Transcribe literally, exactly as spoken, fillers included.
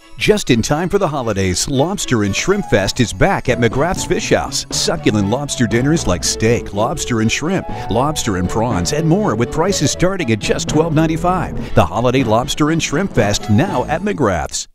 Just in time for the holidays, Lobster and Shrimp Fest is back at McGrath's Fish House. Succulent lobster dinners like steak, lobster and shrimp, lobster and prawns, and more with prices starting at just twelve ninety-five. The Holiday Lobster and Shrimp Fest now at McGrath's.